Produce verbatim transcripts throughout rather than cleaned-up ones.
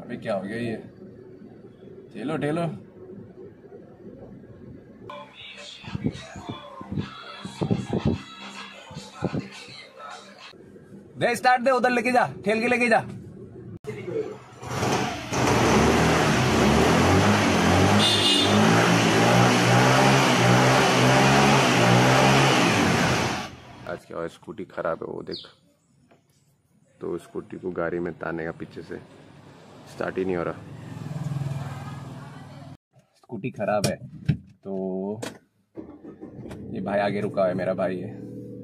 अभी क्या हो गया ये? ठेलो ठेलो। दे स्टार्ट दे, उधर लेके जा, ठेल के लेके जा। आज क्या हुआ, स्कूटी खराब है वो देख। तो स्कूटी को गाड़ी में ताने का पीछे से, स्टार्ट ही नहीं हो रहा। स्कूटी खराब है तो ये भाई आगे रुका है, मेरा भाई है।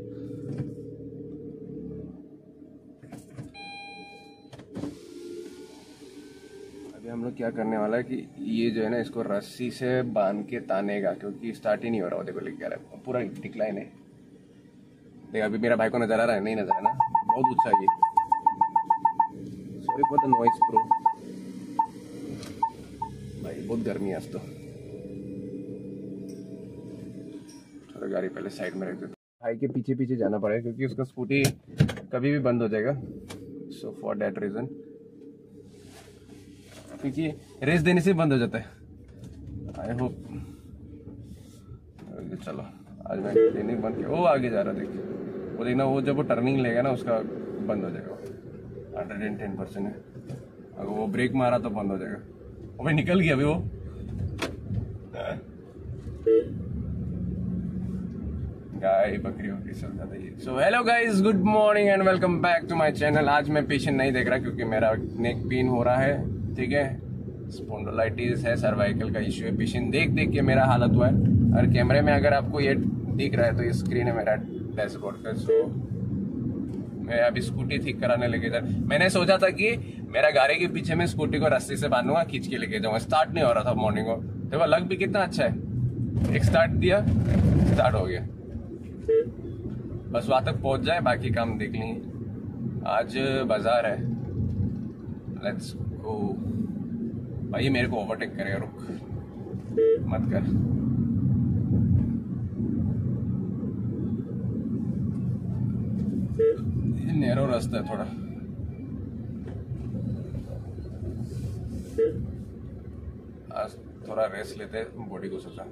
अभी हम लोग क्या करने वाला है कि ये जो है ना, इसको रस्सी से बांध के तानेगा, क्योंकि स्टार्ट ही नहीं हो रहा। देखो लेके आ रहा है, पूरा डिक्लाइन है। देख अभी मेरा भाई को नजर आ रहा है? नहीं नजर आ रहा, बहुत ऊंचा है ये। Sorry for the noise bro. भाई बहुत गर्मी है आज तो। थोड़ा गाड़ी पहले साइड में रख देते। भाई के पीछे पीछे जाना पड़ेगा क्योंकि उसका स्कूटी कभी भी बंद हो जाएगा। सो फॉर दैट रीजन, क्योंकि रेस देने से बंद हो जाता है। I hope. चलो आज मैं क्लिनिक बंद किया। वो आगे जा रहा है, देखिए वो देखना, वो जब वो टर्निंग लेगा ना उसका बंद हो जाएगा। हंड्रेड एंड टेन परसेंट है। अगर वो ब्रेक मारा तो बंद हो जाएगा। वो भाई निकल गया अभी वो। गाय बकरी वकरी सब ज्यादा ही। So hello guys, good morning and welcome back to my channel. आज मैं पेशेंट नहीं देख रहा क्योंकि मेरा नेक पेन हो रहा है, ठीक है। स्पॉन्डिलाइटिस है, सर्वाइकल का इश्यू है। पेशेंट देख देख के मेरा हालत हुआ है। और कैमरे में अगर आपको ये दिख रहा है तो ये स्क्रीन है मेरा डैशबोर्ड का। सो मैं अभी स्कूटी ठीक कराने लेके जा। मैंने सोचा था कि मेरा गाड़ी के पीछे में स्कूटी को रस्सी से बांधूंगा, खींच के लेके जाऊंगा। स्टार्ट नहीं हो रहा था मॉर्निंग को। देखो लग भी कितना अच्छा है। एक स्टार्ट दिया, स्टार्ट हो गया। बस वहां तक पहुंच जाए, बाकी काम देख लेंगे। आज बाजार है, लेट्स गो। भाई मेरे को ओवरटेक करेगा, रुक मत कर। नैरो रास्ता है थोड़ा। आज थोड़ा रेस्ट लेते हैं, बॉडी को सोचा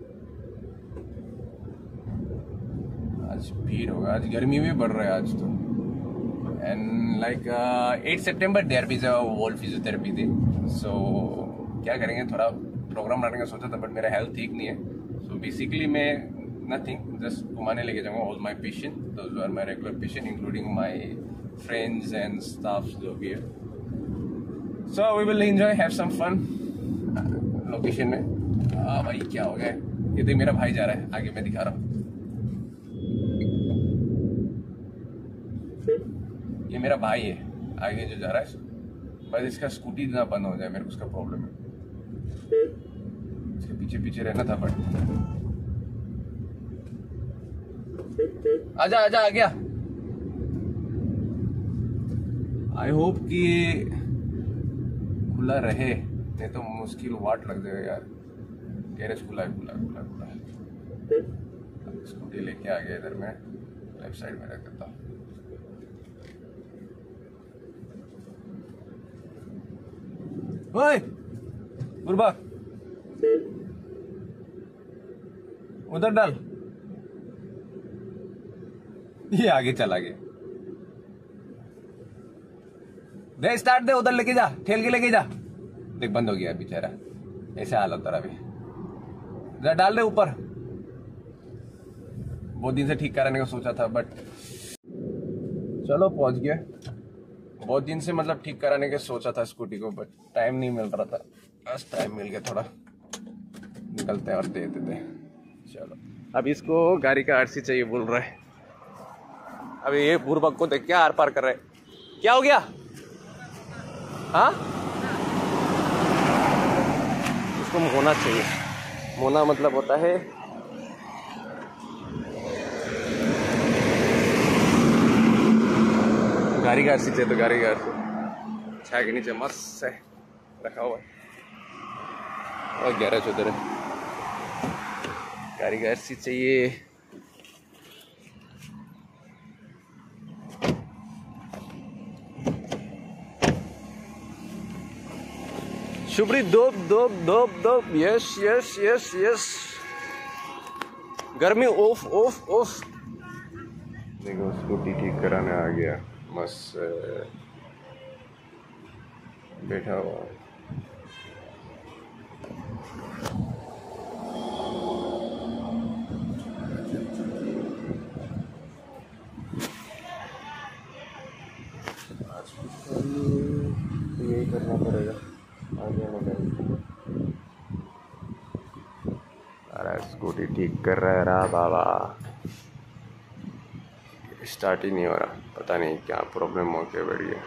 आज भीड़ होगा। आज गर्मी भी बढ़ रहा है आज तो। And like eight September there be world physiotherapy day. So क्या करेंगे, थोड़ा प्रोग्राम बनाने का सोचा था, बट मेरा हेल्थ ठीक नहीं है। सो बेसिकली मैं नथिंग, जस्ट घुमाने लेके जाऊंगा all my patient, those are my regular patient, including my friends and staffs जो भी है। So we will enjoy, have some fun location में। हाँ भाई क्या हो गया, ये देख मेरा भाई जा रहा है आगे, मैं दिखा रहा हूँ। ये मेरा भाई है आगे जो जा रहा है। बस इसका स्कूटी ना बंद हो जाए, मेरे को उसका प्रॉब्लम है। इसके पीछे पीछे रहना था, बट आजा आजा आ गया। आई होप कि खुला रहे, नहीं तो मुश्किल वाट लग जाएगा यार। गैरेज खुला है, खुला खुला खुला। स्कूटी लेके आ गया इधर, मैं लेफ्ट साइड में रख देता हूँ। ओए गुरबा, उधर डाल। ये आगे चला गया। दे स्टार्ट दे, उधर लेके जा, ठेल के लेके जा। देख बंद हो गया बेचारा, ऐसे हालत हो रहा अभी। जरा डाल दे ऊपर। बहुत दिन से ठीक कराने का सोचा था, बट चलो पहुंच गया। बहुत दिन से मतलब ठीक कराने का सोचा था स्कूटी को, बट टाइम नहीं मिल रहा था। बस टाइम मिल गया, थोड़ा निकलते हैं और दे देते हैं। चलो अब इसको गाड़ी का आरसी चाहिए बोल रहा है। अभी ये बुरबक को देख क्या आर पार कर रहा है। क्या हो गया? हाँ इसको मोना चाहिए। मोना मतलब होता है गाड़ी का आरसी चाहिए। तो गाड़ी का आरसी छाया के नीचे मस्त है रखा हुआ है, और गैरेज उधर है। गाड़ी का आरसी चाहिए। शुभ्री दोप दोप दोप दोप यस यस यस यस गर्मी ओफ ओफ ओफ। देखो स्कूटी ठीक कराने आ गया, मस्त बैठा हुआ। यही करना पड़ेगा आगे में। अरे स्कूटी ठीक कर रहा है रहा बाबा, स्टार्ट ही नहीं हो रहा, पता नहीं क्या प्रॉब्लम हो के बैठ गया।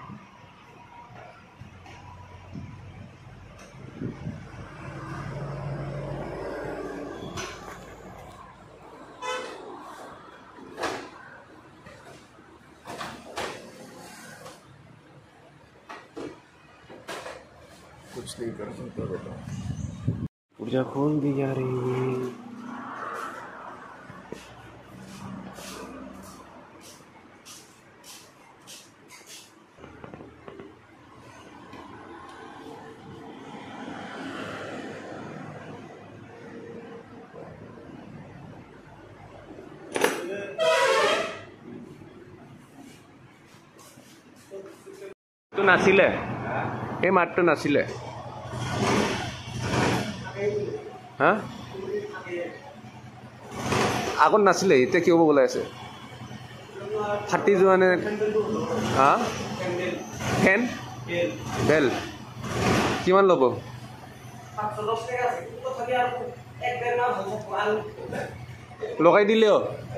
कुछ नहीं कर सकता बेटा, ऊर्जा खोल दी जा रही है। तो नासिले ए मार तो नासिले हाँ আগত নাছিলে এতিয়া কি হ'ব বলাই আছে ফাটি যোৱা নে হা ফেন বেল কিমান ল'ব লগাই দিলেও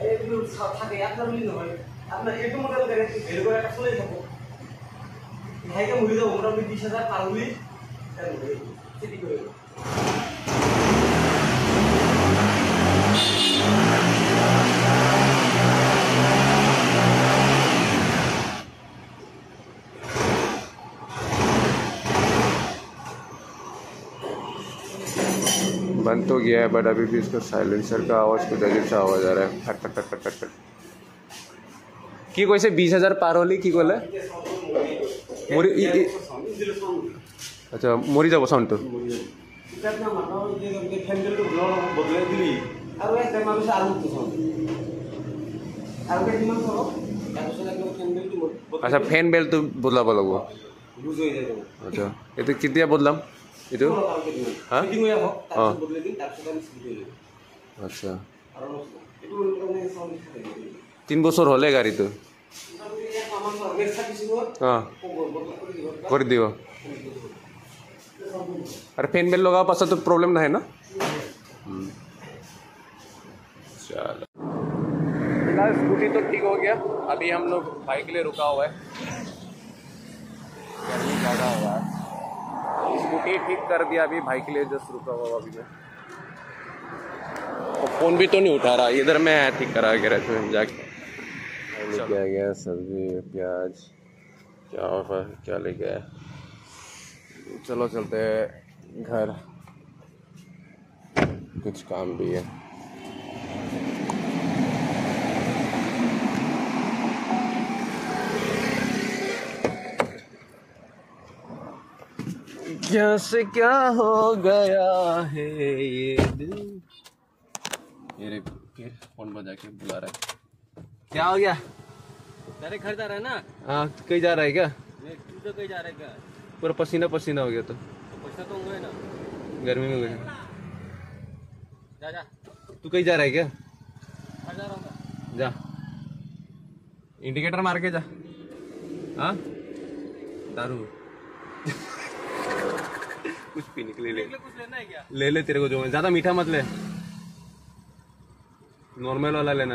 बंद तो गया है बट अभी भी इसका साइलेंसर का आवाज कुछ अजीब सा आवाज आ रहा है फट फट फट फट फट की कैसे बीस हजार पार होली की कहले मरी अच्छा मरी जा साउंड तो अच्छा फैन बेल तो बदलाब लगो अच्छा ये केতিয়া बदलाम इतो हाँ हाँ अच्छा तीन बছৰ হলে গাড়ী তো हाँ कर दियो अरे फैन बेल लगा पास तो प्रॉब्लम ना है ना चलो फिलहाल स्कूटी तो ठीक हो गया अभी हम लोग बाइक के लिए रुका हुआ है गर्मी ज़्यादा हुआ है स्कूटी ठीक कर दिया अभी भाई के लिए जस्ट रुका हुआ अभी मैं और फ़ोन भी तो नहीं उठा रहा इधर मैं ठीक करा के रहते हैं जाके लेके आ गया सब्जी प्याज क्या ऑफर क्या लेके आया चलो चलते हैं घर कुछ काम भी है क्या से क्या हो गया है ये दिल ये फिर फोन बजा के बुला रहा है क्या हो गया तेरे घर जा रहा है ना हाँ कहीं जा रहा है क्या तू तो कहीं जा रहा है क्या पूरा पसीना पसीना हो गया तो पैसा तो होंगे ना गर्मी में गए जा जा तू कहीं जा रहा है क्या घर जा रहा हूँ जा इंडिकेटर मार के जा हाँ दारू कुछ पीने के लिए ले कुछ लेना है क्या ले ले तेरे को जो ज्यादा मीठा मत ले नॉर्मल वाला लेना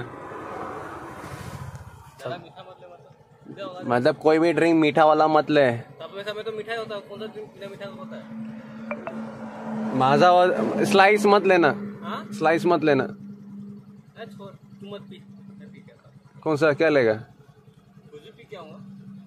ज्यादा मीठा मत ले मतलब मतलब कोई भी ड्रिंक मीठा वाला मत ले सब वैसा में तो मीठा ही होता है कौन सा ड्रिंक बिना मीठा होता है माजा और स्लाइस मत लेना हाँ स्लाइस मत लेना छोड़ तू मत पी मैं पी क्या कौन सा क्या लेगा कुछ भी पी क्या होगा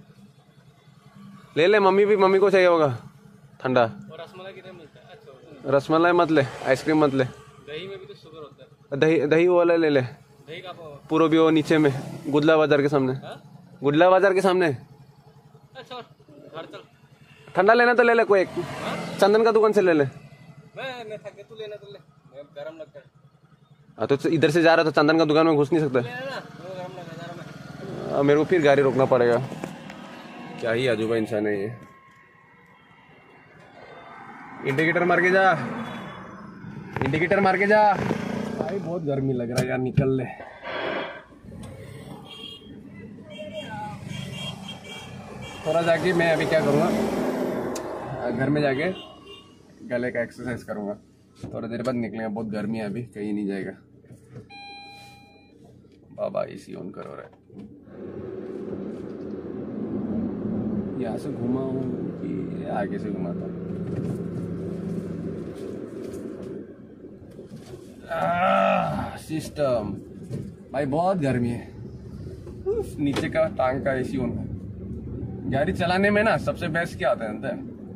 ले ले मम्मी भी मम्मी को चाहिए होगा ठंडा और रसमलाई किधर मिलता है अच्छा रसमलाई मत ले आइसक्रीम मत ले दही में भी तो शुगर होता है दही दही वाला ले ले दही का पूरा भी वो नीचे में गुडला बाजार के सामने हाँ गुडला बाजार के सामने अच्छा घर चल ठंडा लेना तो ले ले कोई एक, चंदन का दुकान से ले ले। मैं मैं थक गया, तू लेना तो ले, मैं गरम लगता है। हाँ तो इधर से जा रहा तो चंदन का दुकान में घुस नहीं सकता। ले ना, वो गरम लगा जा रहा मैं। आ, मेरे को फिर गाड़ी रोकना पड़ेगा। क्या ही अजूबा इंसान है ये। इंडिकेटर मार के जा, इंडिकेटर मार के जा। भाई बहुत गर्मी लग रहा है यार, निकल ले। थोड़ा जाके मैं अभी क्या करूँगा, घर में जाके गले का एक्सरसाइज करूँगा। थोड़ा देर बाद निकलेंगे, बहुत गर्मी है अभी, कहीं नहीं जाएगा। बाबा एसी ऑन करो रहा है। यहाँ से घुमाऊँ कि आगे से घुमाता हूँ? सिस्टम भाई बहुत गर्मी है। नीचे का टांग का एसी ऑन है। गाड़ी चलाने में ना सबसे बेस्ट क्या आता है अंदर,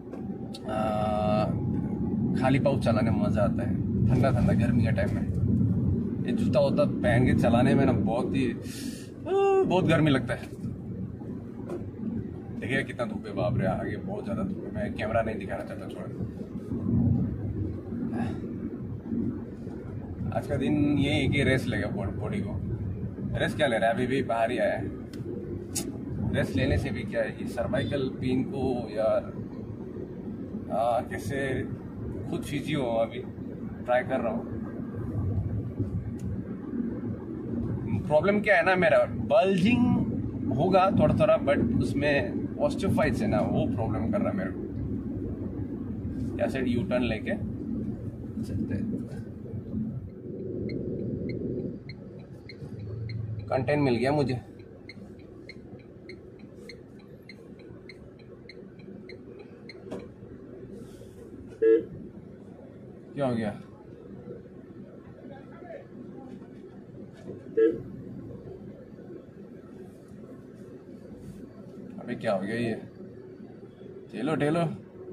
खाली पाउच चलाने में मजा आता है, ठंडा ठंडा गर्मी के टाइम में। ये जूता होता पहन के चलाने में ना बहुत ही बहुत गर्मी लगता है। देखिए कितना धूप है, बाप रे आगे बहुत ज्यादा धूप है। मैं कैमरा नहीं दिखाना चाहता, छोड़। आज का दिन ये है कि रेस्ट लेगा बॉडी को। रेस्ट क्या ले रहा है, अभी भी बाहर ही आया है। रेस्ट लेने से भी क्या है, ये सर्वाइकल पेन को यार आ, कैसे खुद फिजियो अभी ट्राई कर रहा हूँ। प्रॉब्लम क्या है ना, मेरा बल्जिंग होगा थोड़ा थोड़ा, बट उसमें ऑस्टियोफाइट्स है ना, वो प्रॉब्लम कर रहा है मेरे को। या साइड यू टर्न लेके चलते हैं। कंटेंट मिल गया मुझे। क्या हो गया? अबे क्या हो गया ये? ठेलो ठेलो,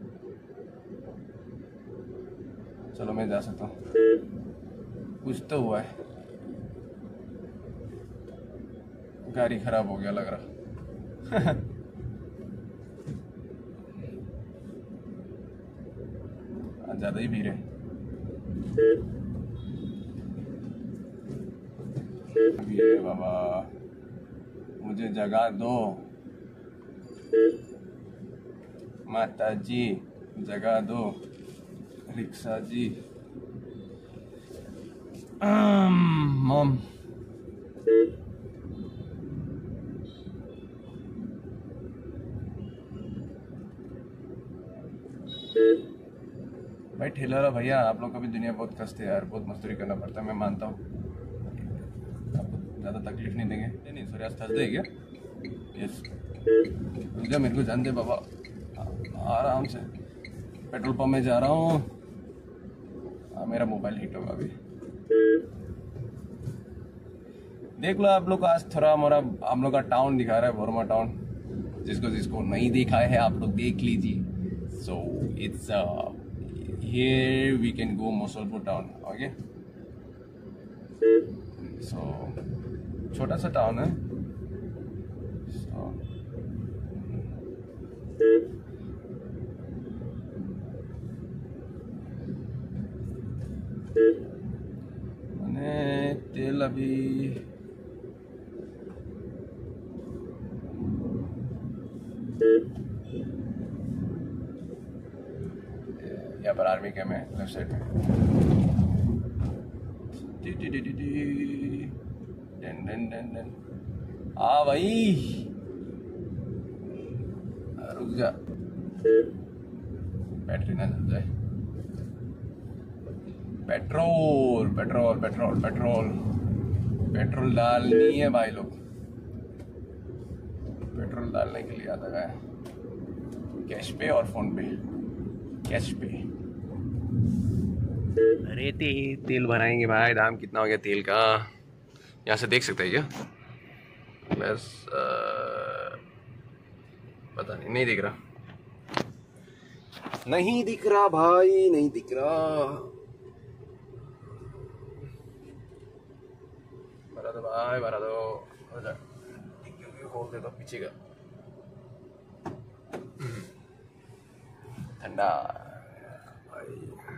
चलो मैं जा सकता हूँ। कुछ तो हुआ है, गाड़ी खराब हो गया लग रहा। ज्यादा ही भीड़ है। अभी बाबा मुझे जगह दो, माता जी जगह दो, रिक्शा जी। मम भाई ठेला रहा भैया, आप लोग का भी दुनिया बहुत कष्ट है यार, बहुत मजदूरी करना पड़ता है, मैं मानता हूँ। आपको ज़्यादा तकलीफ नहीं देंगे। नहीं नहीं सॉरी, आज थर्सडे है क्या? यस, रुक जा, मेरे को जान दे बाबा, आराम से। पेट्रोल पंप में जा रहा हूँ। मेरा मोबाइल हिट होगा अभी। देख लो आप लोग, आज थोड़ा हमारा हम लोग का टाउन दिखा रहा है, बोरमा टाउन। जिसको जिसको नहीं देखा है आप लोग देख लीजिए। So it's here we can go Mosolpur town, okay? So छोटा सा टाउन है। so, मैंने तेल अभी यहाँ पर आर्मी कैम्प है लेफ्ट साइड में। टी टी टी टी टी डन डन डन डन। आ भाई रुक जा, बैटरी ना जल जाए। Petrol petrol petrol petrol petrol डालनी है भाई लोग। पेट्रोल डालने के लिए आता है कैश पे और फोन पे। कैश पे अरे ते, तेल भराएंगे भाई। दाम कितना हो गया तेल का, यहाँ से देख सकते हैं क्या? बस पता नहीं, नहीं दिख रहा, नहीं दिख रहा भाई, नहीं दिख रहा। भरा दो भाई, भरा दो। खोल दे दो पीछे का। ठंडा।